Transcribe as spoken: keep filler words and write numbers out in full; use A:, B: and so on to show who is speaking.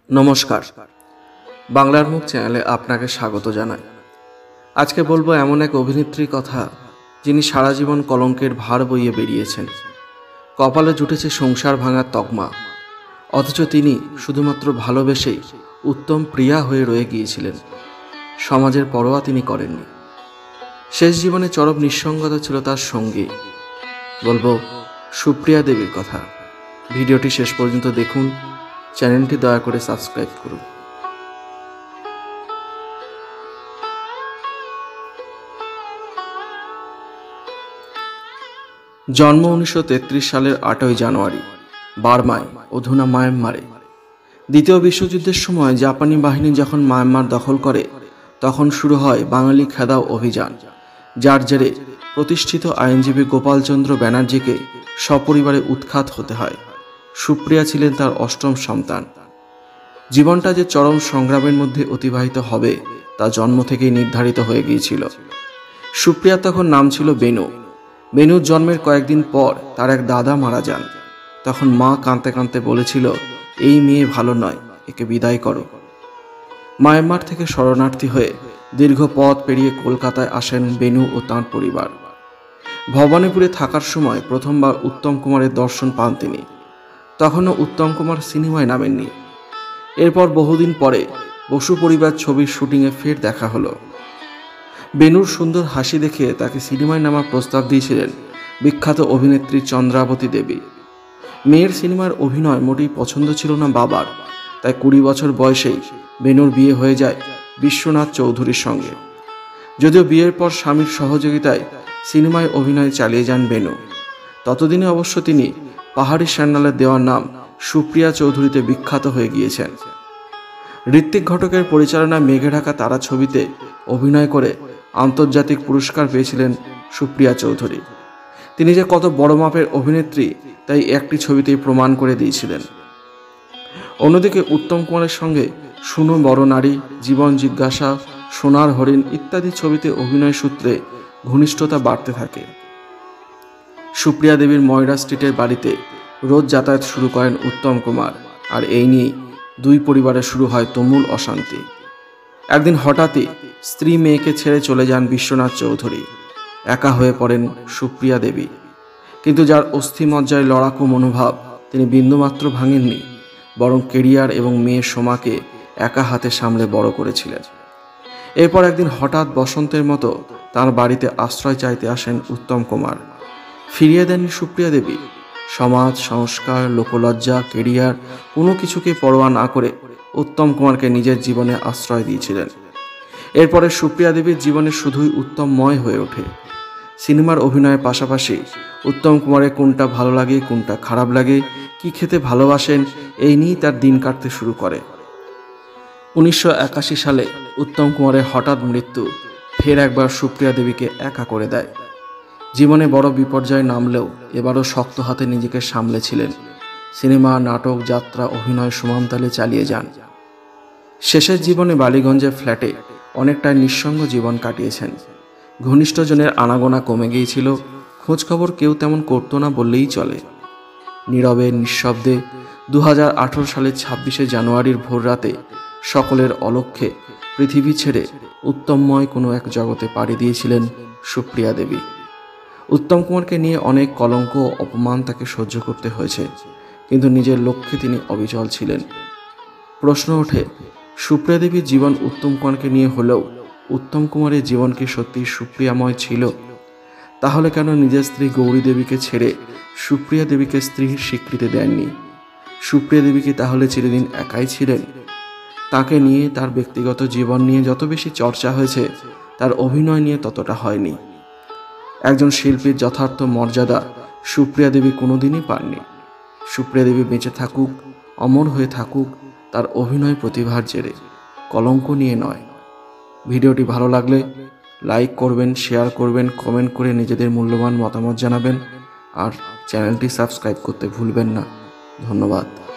A: নমস্কার, বাংলার মুখ চ্যানেলে আপনাকে স্বাগত জানাই। আজকে বলবো এমন এক অভিনেত্রীর কথা, যিনি সারা জীবন কলঙ্কের ভার বইয়ে বেরিয়েছেন। কপালে জুটেছে সংসার ভাঙার তকমা, অথচ তিনি শুধুমাত্র ভালোবেসেই উত্তম প্রিয়া হয়ে রয়ে গিয়েছিলেন। সমাজের পরোয়া তিনি করেননি। শেষ জীবনে চরম নিঃসঙ্গতা ছিল তার সঙ্গী। বলবো সুপ্রিয়া দেবীর কথা। ভিডিওটি শেষ পর্যন্ত দেখুন, চ্যানেলটি দয়া করে সাবস্ক্রাইব করুন। জন্ম উনিশশো তেত্রিশ সালের আটই জানুয়ারি বার্মায়, অধুনা মায়ানমারে। দ্বিতীয় বিশ্বযুদ্ধের সময় জাপানি বাহিনী যখন মায়ানমার দখল করে, তখন শুরু হয় বাঙালি খেদাও অভিযান, যার জেরে প্রতিষ্ঠিত আইনজীবী গোপালচন্দ্র ব্যানার্জিকে সপরিবারে উৎখাত হতে হয়। সুপ্রিয়া ছিলেন তার অষ্টম সন্তান। জীবনটা যে চরম সংগ্রামের মধ্যে অতিবাহিত হবে তা জন্ম থেকেই নির্ধারিত হয়ে গিয়েছিল। সুপ্রিয়া তখন নাম ছিল বেনু। বেনুর জন্মের কয়েকদিন পর তার এক দাদা মারা যান। তখন মা কাঁদতে কাঁদতে বলেছিল, এই মেয়ে ভালো নয়, একে বিদায় করো। মায়ানমার থেকে শরণার্থী হয়ে দীর্ঘ পথ পেরিয়ে কলকাতায় আসেন বেনু ও তাঁর পরিবার। ভবানীপুরে থাকার সময় প্রথমবার উত্তম কুমারের দর্শন পান তিনি। তখনও উত্তম কুমার সিনেমায় নামেননি। এরপর বহুদিন পরে বসু পরিবার ছবির শুটিংয়ে ফের দেখা হলো। বেনুর সুন্দর হাসি দেখে তাকে সিনেমায় নামার প্রস্তাব দিয়েছিলেন বিখ্যাত অভিনেত্রী চন্দ্রাবতী দেবী। মেয়ের সিনেমার অভিনয় মোটেই পছন্দ ছিল না বাবার, তাই কুড়ি বছর বয়সেই বেনুর বিয়ে হয়ে যায় বিশ্বনাথ চৌধুরীর সঙ্গে। যদিও বিয়ের পর স্বামীর সহযোগিতায় সিনেমায় অভিনয় চালিয়ে যান বেনু, ততদিনে অবশ্য তিনি পাহাড়ি স্যান্ডালের দেওয়ার নাম সুপ্রিয়া চৌধুরীতে বিখ্যাত হয়ে গিয়েছেন। ঋত্বিক ঘটকের পরিচালনায় মেঘে ঢাকা তারা ছবিতে অভিনয় করে আন্তর্জাতিক পুরস্কার পেয়েছিলেন সুপ্রিয়া চৌধুরী। তিনি যে কত বড় মাপের অভিনেত্রী তাই একটি ছবিতেই প্রমাণ করে দিয়েছিলেন। অন্যদিকে উত্তম কুমারের সঙ্গে শুনো বড় নারী, জীবন জিজ্ঞাসা, সোনার হরিণ ইত্যাদি ছবিতে অভিনয় সূত্রে ঘনিষ্ঠতা বাড়তে থাকে। সুপ্রিয়া দেবীর ময়রা স্ট্রিটের বাড়িতে রোজ যাতায়াত শুরু করেন উত্তম কুমার, আর এই নিয়েই দুই পরিবারে শুরু হয় তুমুল অশান্তি। একদিন হঠাৎই স্ত্রী মেয়েকে ছেড়ে চলে যান বিশ্বনাথ চৌধুরী। একা হয়ে পড়েন সুপ্রিয়া দেবী। কিন্তু যার অস্থিমজ্জায় লড়াকু মনোভাব, তিনি বিন্দুমাত্র ভাঙেননি, বরং কেরিয়ার এবং মেয়ে সোমাকে একা হাতে সামলে বড় করেছিলেন। এরপর একদিন হঠাৎ বসন্তের মতো তার বাড়িতে আশ্রয় চাইতে আসেন উত্তম কুমার। ফিরিয়ে দেননি সুপ্রিয়া দেবী। সমাজ, সংস্কার, লোকলজ্জা, কেরিয়ার কোনো কিছুকে পরোয়া না করে উত্তম কুমারকে নিজের জীবনে আশ্রয় দিয়েছিলেন। এরপরে সুপ্রিয়া দেবীর জীবনে শুধুই উত্তমময় হয়ে ওঠে। সিনেমার অভিনয়ের পাশাপাশি উত্তম কুমারের কোনটা ভালো লাগে, কোনটা খারাপ লাগে, কি খেতে ভালোবাসেন, এই নিয়েই তার দিন কাটতে শুরু করে। উনিশশো একাশি সালে উত্তম কুমারের হঠাৎ মৃত্যু ফের একবার সুপ্রিয়া দেবীকে একা করে দেয়। জীবনে বড় বিপর্যয় নামলেও এবারও শক্ত হাতে নিজেকে সামলেছিলেন। সিনেমা, নাটক, যাত্রা, অভিনয় সমানতালে চালিয়ে যান। শেষের জীবনে বালিগঞ্জের ফ্ল্যাটে অনেকটাই নিঃসঙ্গ জীবন কাটিয়েছেন। ঘনিষ্ঠজনের আনাগোনা কমে গিয়েছিল, খোঁজখবর কেউ তেমন করতো না বললেই চলে। নীরবে নিঃশব্দে দু হাজার আঠারো সালের ছাব্বিশে জানুয়ারির ভোর রাতে সকলের অলক্ষ্যে পৃথিবী ছেড়ে উত্তমময় কোনো এক জগতে পাড়ি দিয়েছিলেন সুপ্রিয়া দেবী। উত্তম কুমারকে নিয়ে অনেক কলঙ্ক ও অপমান তাকে সহ্য করতে হয়েছে, কিন্তু নিজের লক্ষ্যে তিনি অবিচল ছিলেন। প্রশ্ন ওঠে, সুপ্রিয়া দেবীর জীবন উত্তম কুমারকে নিয়ে হলেও উত্তম কুমারের জীবন কি সত্যি সুপ্রিয়াময় ছিল? তাহলে কেন নিজের স্ত্রী গৌরী দেবীকে ছেড়ে সুপ্রিয়া দেবীকে স্ত্রীর স্বীকৃতি দেননি? সুপ্রিয়া দেবী কি তাহলে চিরদিন একাই ছিলেন? তাকে নিয়ে, তার ব্যক্তিগত জীবন নিয়ে যত বেশি চর্চা হয়েছে, তার অভিনয় নিয়ে ততটা হয়নি। একজন শিল্পীর যথার্থ মর্যাদা সুপ্রিয়া দেবী কোনোদিনই পাননি। সুপ্রিয়া দেবী বেঁচে থাকুক, অমর হয়ে থাকুক তার অভিনয় প্রতিভার জেরে, কলঙ্ক নিয়ে নয়। ভিডিওটি ভালো লাগলে লাইক করবেন, শেয়ার করবেন, কমেন্ট করে নিজেদের মূল্যবান মতামত জানাবেন, আর চ্যানেলটি সাবস্ক্রাইব করতে ভুলবেন না। ধন্যবাদ।